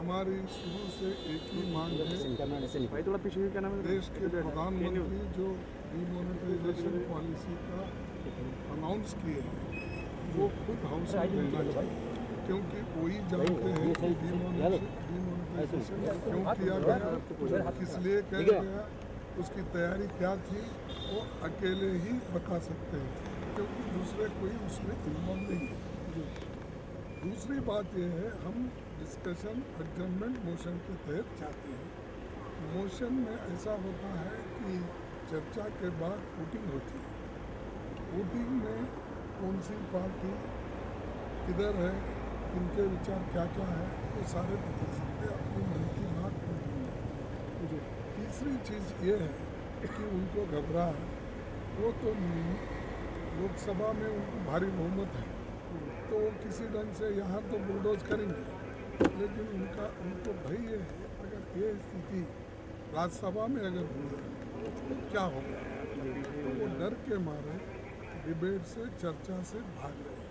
हमारी शुरू से एक ही मांग है, देश के प्रधानमंत्री जो डिमोनेटाइजेशन पॉलिसी का अनाउंस किए हैं वो खुद हाउस में मिलना चाहिए, क्योंकि वही जानते हैं कि डिमोनेटाइजेशन क्यों किया गया, किस लिए किया गया, उसकी तैयारी क्या थी, वो अकेले ही बता सकते हैं, क्योंकि दूसरे कोई उसमें इन्वॉल्व नहीं है। दूसरी बात यह है, हम डिस्कशन एडजर्नमेंट मोशन के तहत चाहते हैं। मोशन में ऐसा होता है कि चर्चा के बाद वोटिंग होती है। वोटिंग में कौन सी पार्टी किधर है, किनके विचार क्या क्या है, वो सारे बता सकते हैं अपनी मन की बात वोटिंग में। तीसरी चीज़ ये है कि उनको घबराहट, वो तो लोकसभा में उनको भारी बहुमत है तो वो किसी ढंग से यहाँ तो बुलडोज करेंगे, लेकिन उनको भय ये है अगर ये स्थिति राज्यसभा में अगर हुई तो क्या होगा, तो वो डर के मारे डिबेट से, चर्चा से भाग रहे हैं।